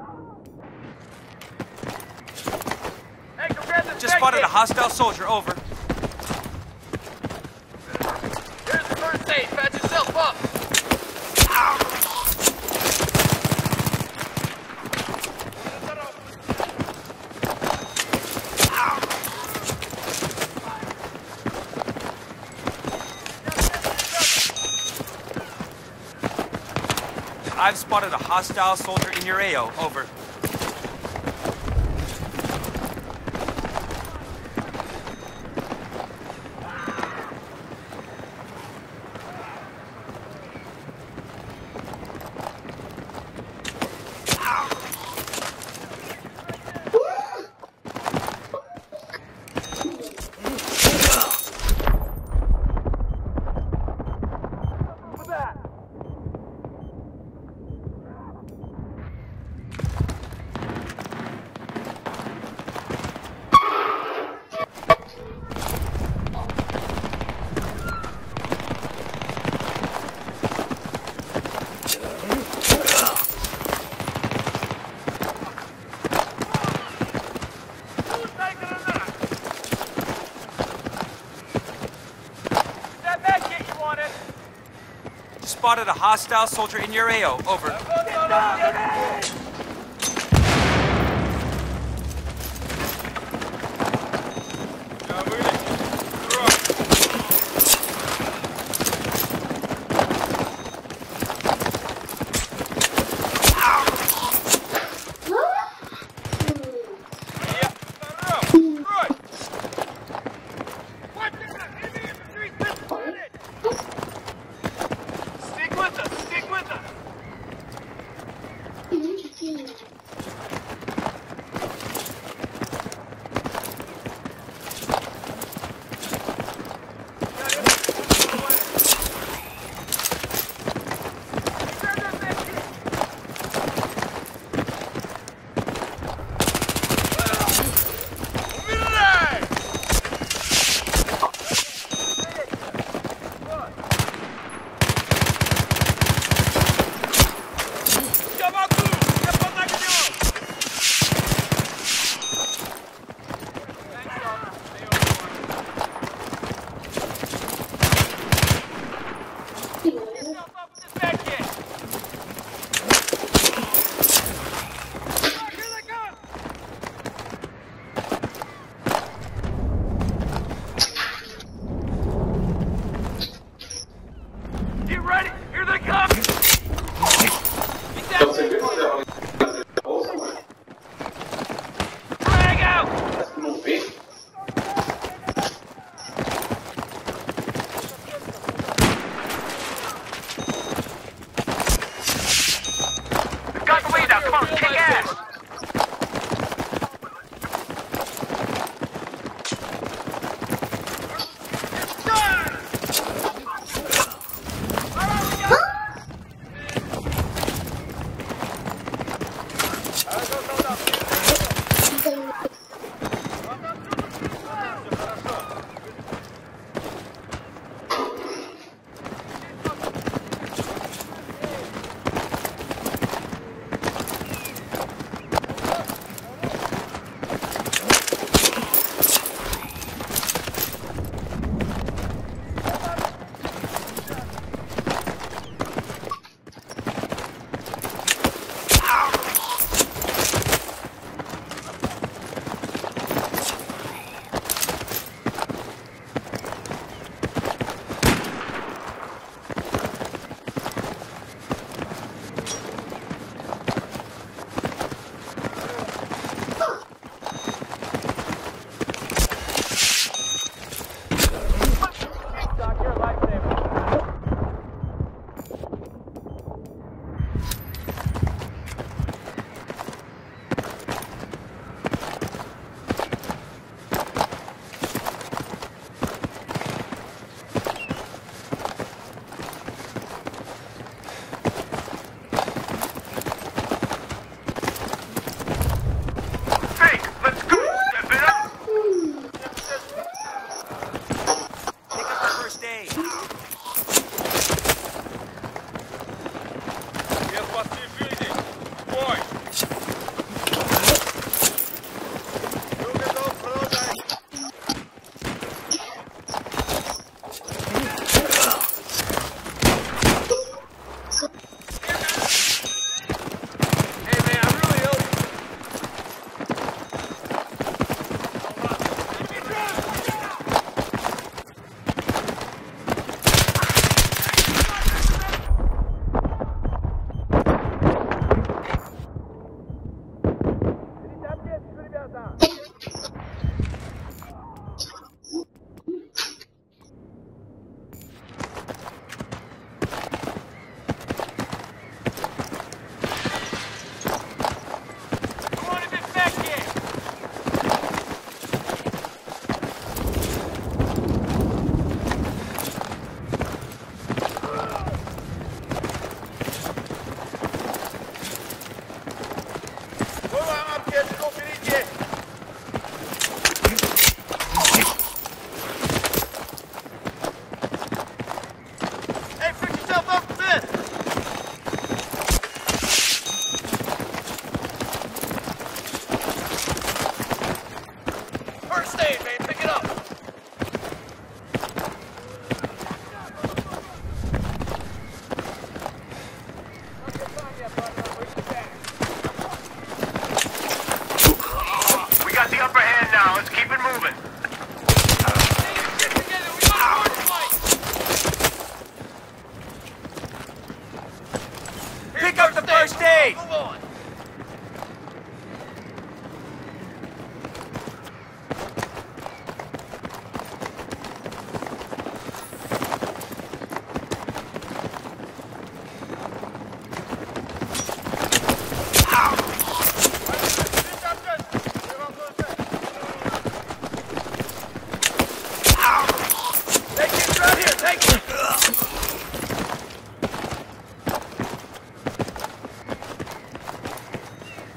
Hey, go grab this. Just spotted a hostile soldier, over. Here's the first aid. Patch yourself up. I've spotted a hostile soldier in your AO, over. Spotted a hostile soldier in your AO, over. Stick with us.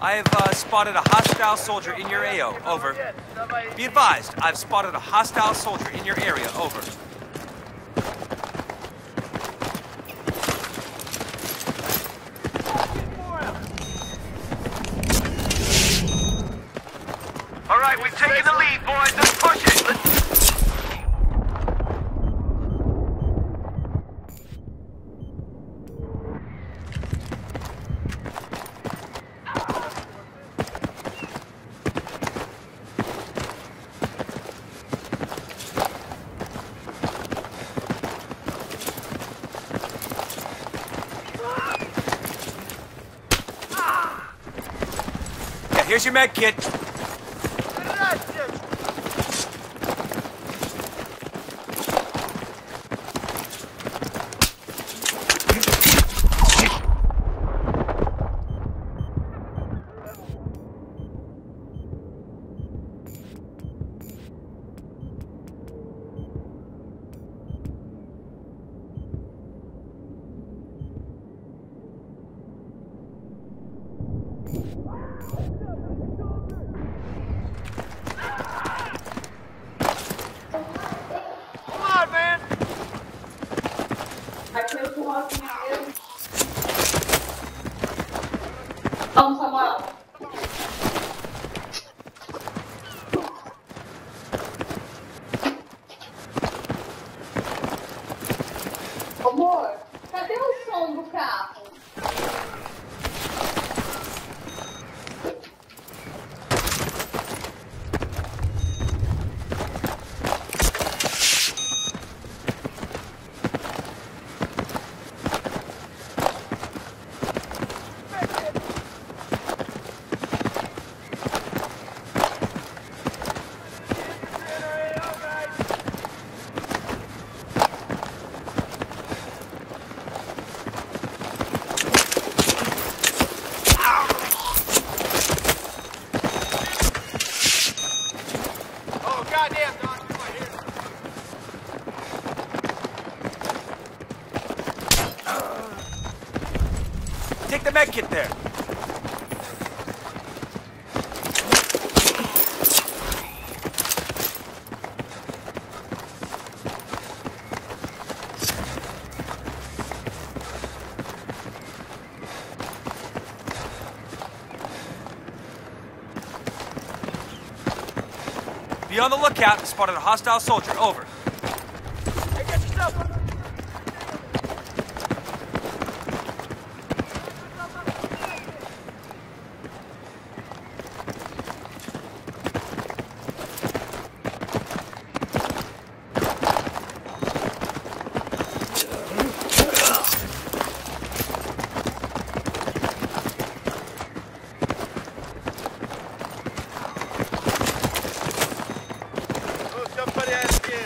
I have spotted a hostile soldier in your AO. Over. Be advised, I've spotted a hostile soldier in your area. Over. All right, we've taken the lead, boys. Let's push it. Yeah, here's your med kit. Samuel. Amor, cadê o som do carro? Goddamn, Doc, come on here. Take the med kit there. Be on the lookout. Spotted a hostile soldier. Over. Hey, get yourself up. Somebody ask you.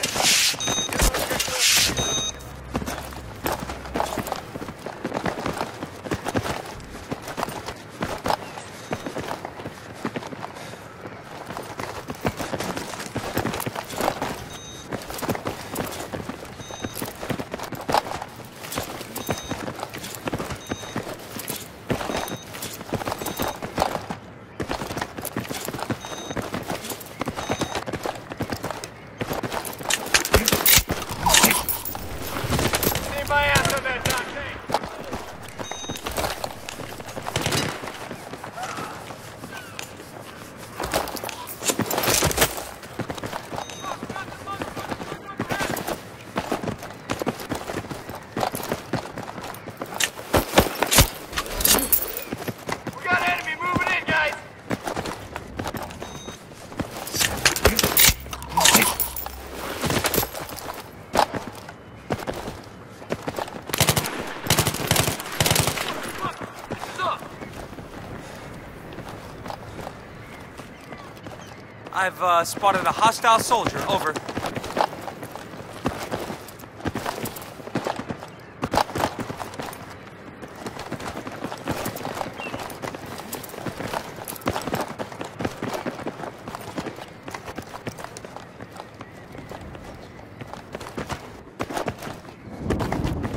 My ass on that Dante. We got enemy moving in, guys. I've spotted a hostile soldier. Over.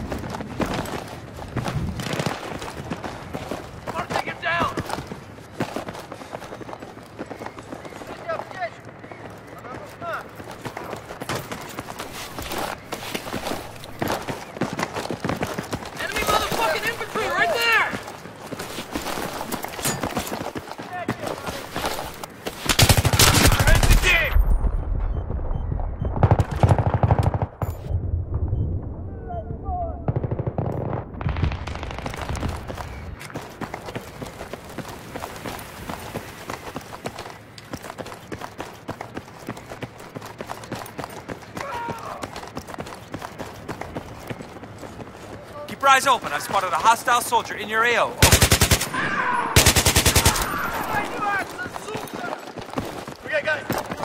Take him down. your eyes open. I've spotted a hostile soldier in your AO. Over. We got guys.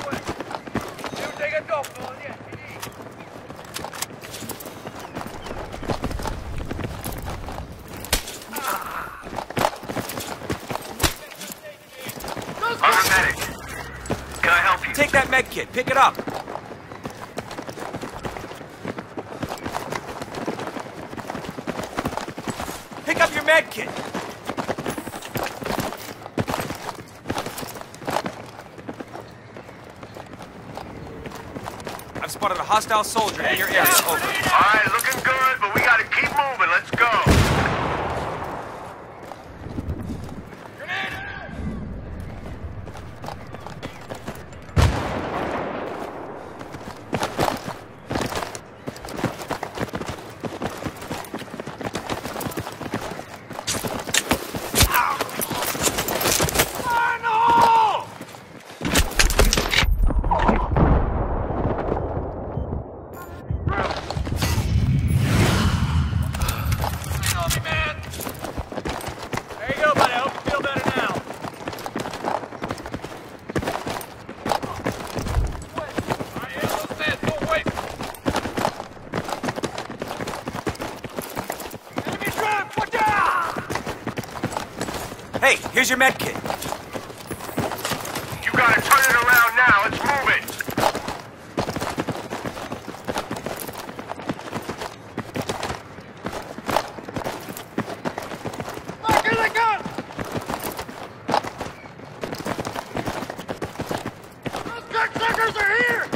Paramedic. Can I help you? Take that med kit. Pick it up. Pick up your med kit. I've spotted a hostile soldier in your area. Over. All right, looking good, but we gotta keep moving. Let's go. Hey, here's your med kit. You gotta turn it around now. Let's move it. Look, here they come! Those cocksuckers are here!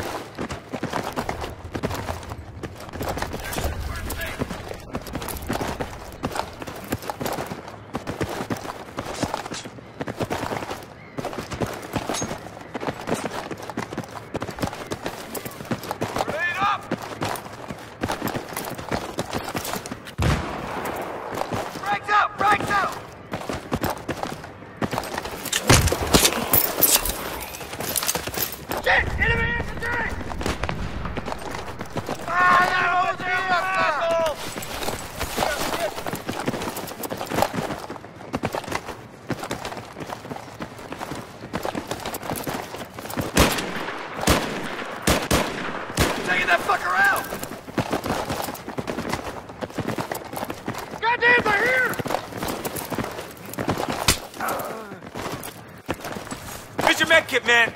Right now! Shit! Enemy infantry! Ah, that asshole! Taking that fucker out! Goddamn, they're here! Here's your med kit, man.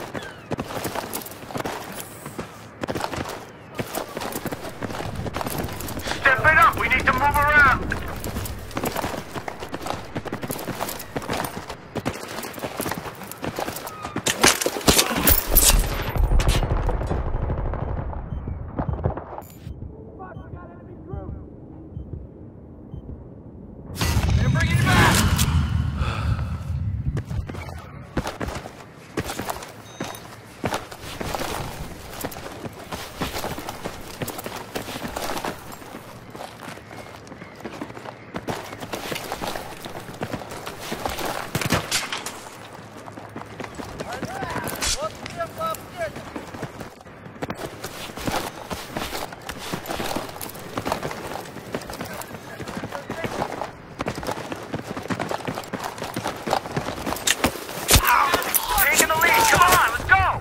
Step it up! We need to move around! They're bringing you back! Taking the lead, come on, let's go!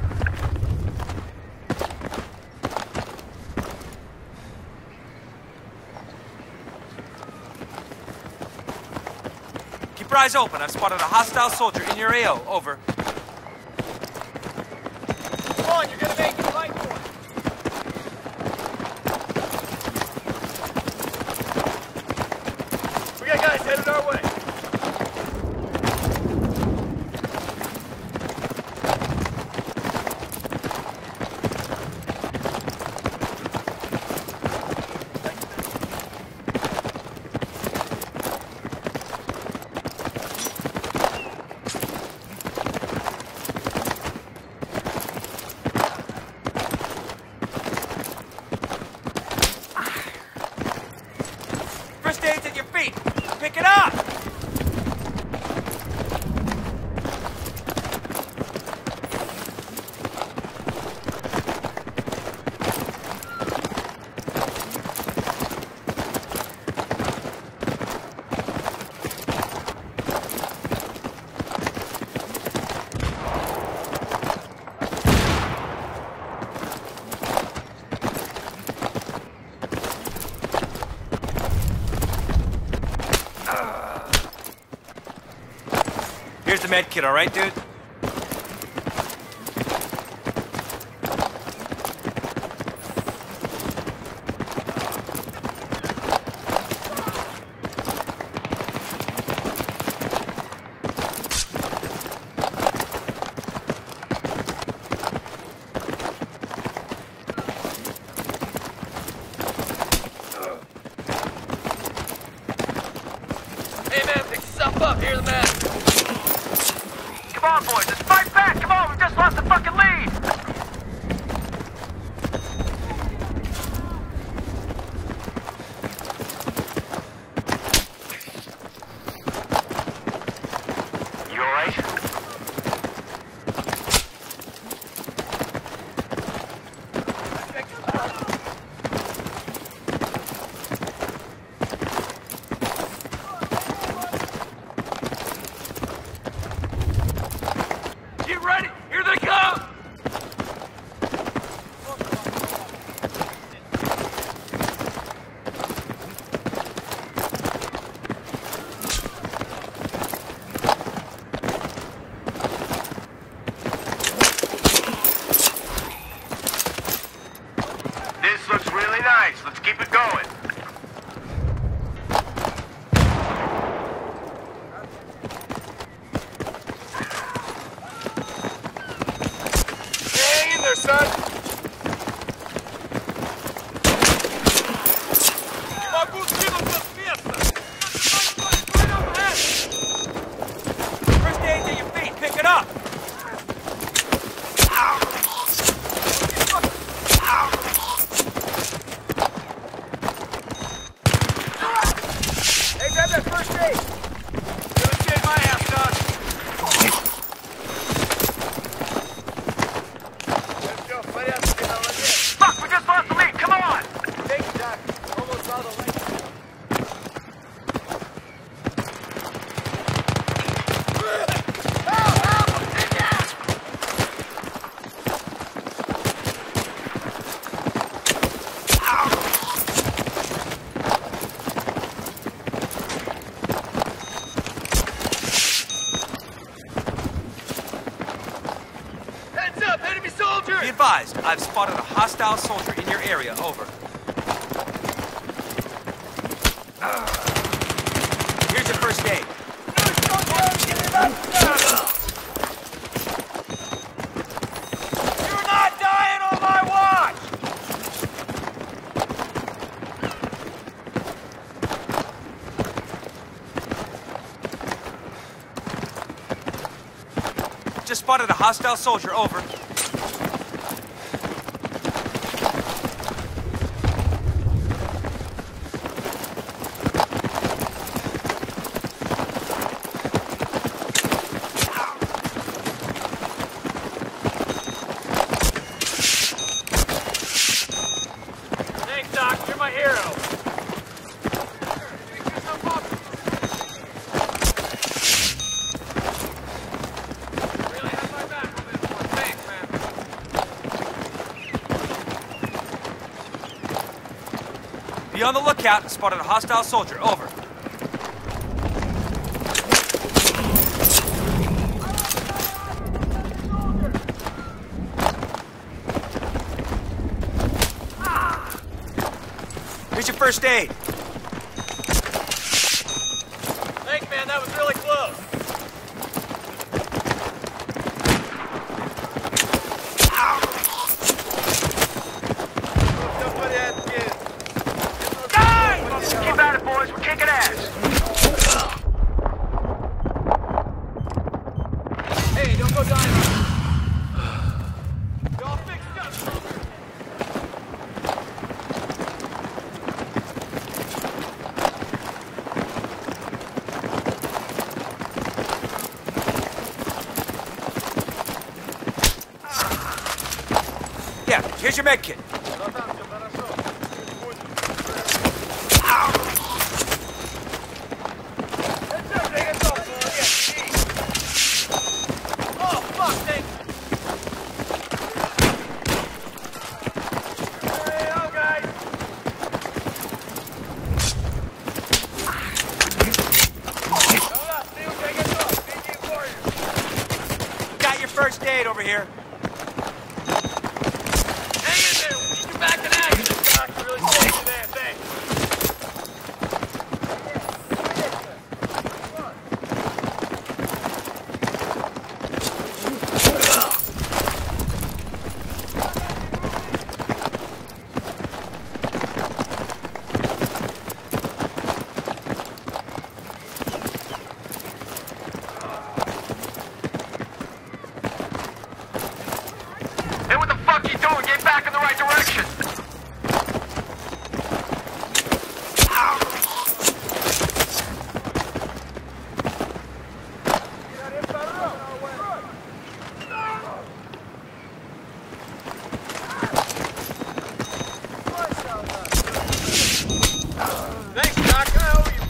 Keep your eyes open. I've spotted a hostile soldier in your AO. Over. Come on, you're gonna make it, fight for it! We got guys headed our way! First aid's at your feet. Pick it up. Here's the med kit, all right, dude? Hey man, pick yourself up. Here's the man. Come on, boys. Let's fight back. Come on. We just lost the fucking lead. You all right? Get ready! Here they come! This looks really nice. Let's keep it going. Hang in there, son. First aid's at your feet. Pick it up. Hey, grab that first aid. Gonna shave my ass, son. Let's go. Fight out. Get on like this. Fuck, we just lost the lead. Come on. Thank you, Doc. Almost saw the light. Heads up, enemy soldier! Be advised, I've spotted a hostile soldier in your area. Over. Here's your first aid. You're not dying on my watch! Just spotted a hostile soldier. Over. Thanks, Doc. You're my hero. Really have my back on this one. Thanks, man. Be on the lookout. Spotted a hostile soldier. Over. Here's your first aid. Thanks, man. That was really close. Keep at it, boys. We're kicking ass. Hey, don't go dying. You're all fixed up, soldier. Yeah, here's your med kit. Oh, fuck, thanks. Hey, oh, guys. Hold up, see what they get off. BG Warrior. over here. Hang in there. We need you back in action. Doc, you really saved you there. Thanks. Hey, what the fuck you doing? Get back in the right direction. Thanks, Doc. I owe you.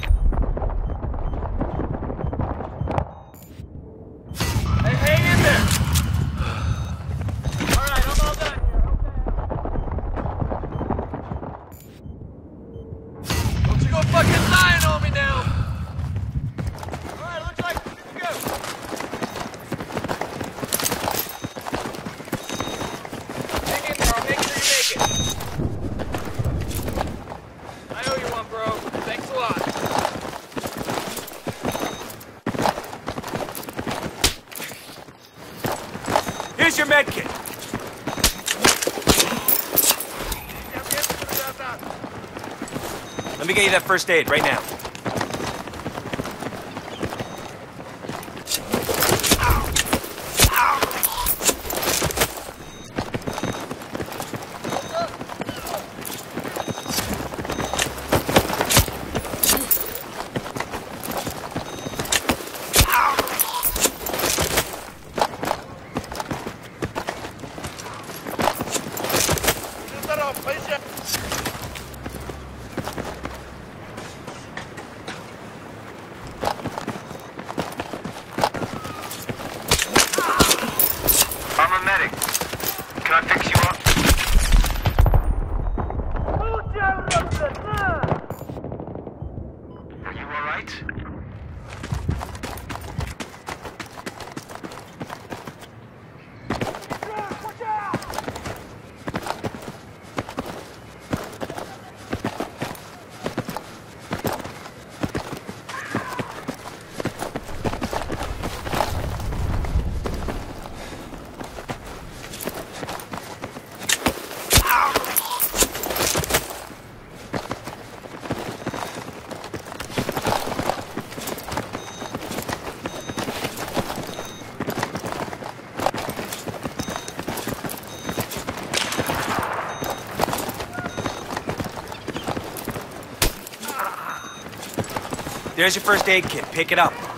Hey, hang in there. All right, I'm all done here. Okay. Don't you go fucking lying on me now. All right, looks like we're good to go. Hang in there. I'll make sure you make it. I owe you one, bro. Thanks a lot. Here's your med kit. Let me get you that first aid right now. I'm a medic. Can I fix you up? Are you alright? There's your first aid kit. Pick it up.